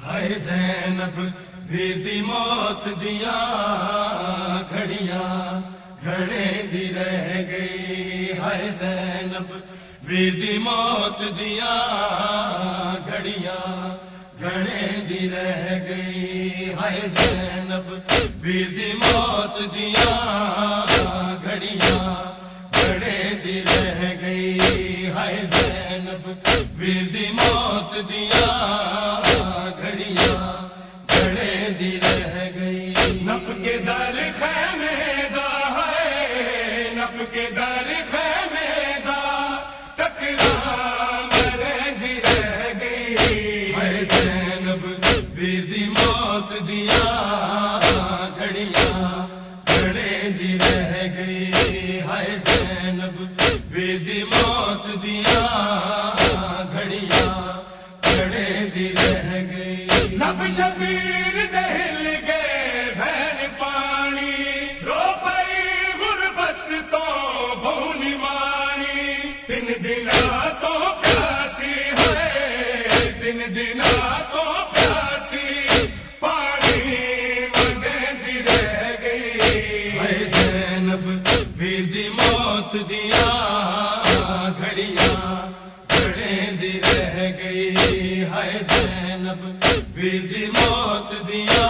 ہائے زینب ویر دی موت دیاں گھڑیاں گھڑے دی رہ گئی. ہائے زینب ویر دی موت دیاں گھڑیاں گھڑے دی رہ گئی. ہائے زینب ویر دی موت دیاں گھڑیاں گھڑے دی رہ گئی. ہائے زینب ویر دی موت دیاں گھڑیاں گھڑے دی رہ گئی. نب کے در خیمے دا ہے، نب کے در خیمے دا ٹکرا مرے دی رہ گئی. ہائے زینب ویر دی موت دیاں گھڑیاں گھڑے دی رہ گئی. ہائے زینب ویر دی موت دیاں گھڑیاں گھڑے دی رہ گئی. نب شبیر دہل گئے بہن پانی، رو پئی غربت تو بھونی مانی. تین دنوں تو پیاسی ہے، تین دنوں تو پیاسی پانی منگے دی رہ گئی. ہائے زینب ویر دی موت دیاں گھڑیاں گھڑے دی رہ گئی. ہائے زینب ویر دی موت دیاں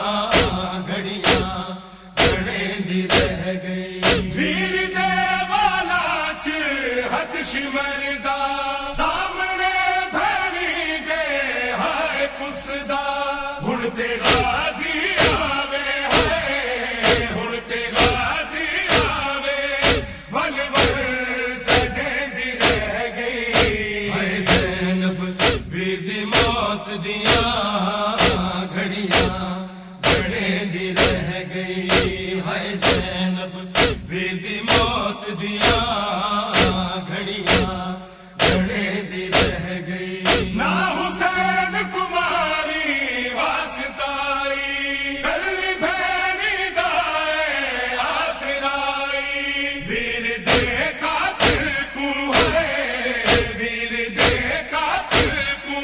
گھڑیاں گھڑے دی رہ گئی. ویر دے والا چ ہتھ شمردا سامنے بھڑی گئے ہائے کسدا. ہن تے غازی آوے ہے، ہن تے غازی آوے ول ول سگے دی رہ گئی. ہائے زینب ویر دی موت دیاں گھڑیاں گھڑے دی رہ گئی. ہائے زینب ویر دی موت دیاں گھڑیاں گھڑے دی رہ گئی. نا حسین کماری واسطائی، کرلی بھینی دائے آسرائی. ویر دے قاتل کو ہے، ویر دے قاتل کو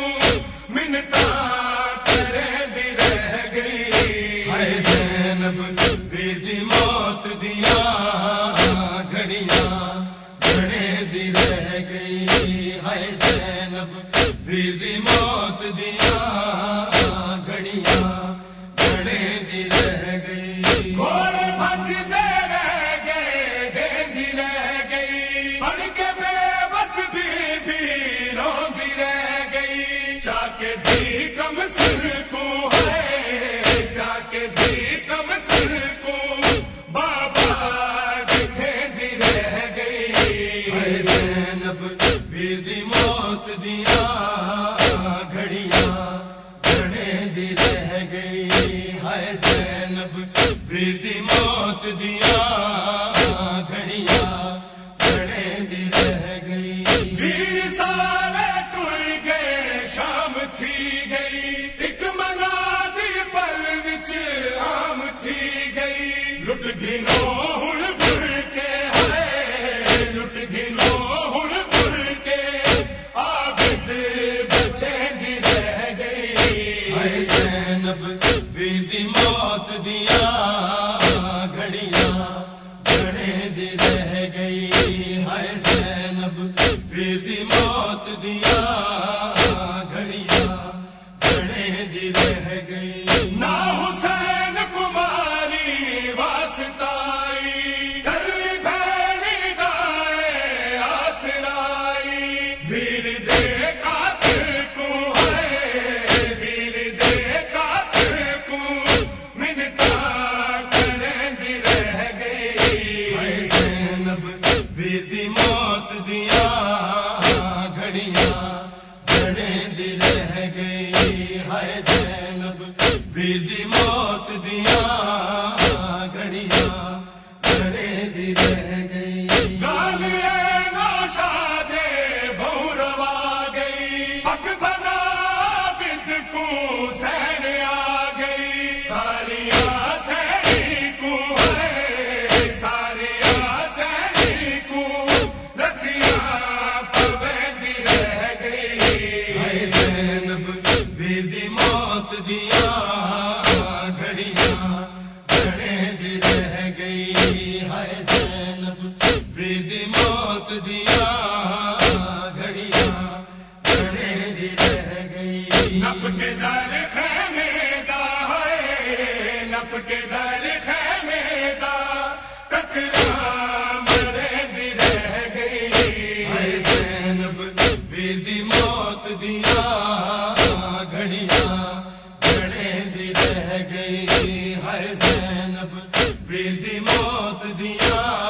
منتاں کرے دی رہ گئی. ہائے زینب ویر دی موت دیاں گھڑیاں گھڑے دی رہ گئی. ہائے زینب ویر دی موت دیاں گھڑیاں گھڑے دی رہ گئی. گھوڑے بھجتے رہ گئے، ڈیندی رہ گئی. بن کے بے بس بی روندی رہ گئی. چاکے دی کم سر کو ہے، چاکے دی کم سر کو بابا دکھیندی رہ گئی. ہائے زینب ویر دی موت دیاں گھڑیاں گھڑے دی رہ گئی. ہائے زینب ویر دی موت دیاں گھڑیاں گھڑے دی رہ گئی. ویر سارے ٹر گئے، شام تھی گئی. ایک منا دی پل وچ آم تھی گئی. لٹ گھنو ہن بھر کے ہے، لٹ گھنو ہن بھر کے عابد بچے دی رہ گئی. ہائے زینب ویر دی موت دیاں گھڑیاں گھڑے دی رہ گئی. ہائے زینب ویر دی موت دیاں گھڑیاں گھڑے دی رہ گئی. نا حسین کماری واسطائی، کرلی بھینی دائے آسرائی. ویر دے قاتل کو ہے، ویر دے قاتل کو منتاں کرے دی رہ گئی. ہائے زینب ویر دی موت دیاں گھڑیاں گھڑے دی رہ گئی. ہائے زینب ویر دی موت دیاں گھڑیاں گھڑے دی رہ گئی. گالیے نوشادے بہو روا گئی. پگ بنا بد کو سین آ گئی. ساریاں سینی کو ہے، ساریاں سینی کو رسیاں پوے دی رہ گئی. ہائے زینب ویر دی موت موت دیاں گھڑیاں گھڑے دی رہ گئی ہائے زینب ویر دی موت دیاں گھڑیاں گھڑے دی رہ گئی نپ کے در خیمے دا ہے نپ کے در خیمے دا ککرا مرے دی رہ گئی ہائے زینب ویر دی موت دیاں گھڑیاں گھڑے دی رہ گئی ہائے زینب ویر دی موت دیاں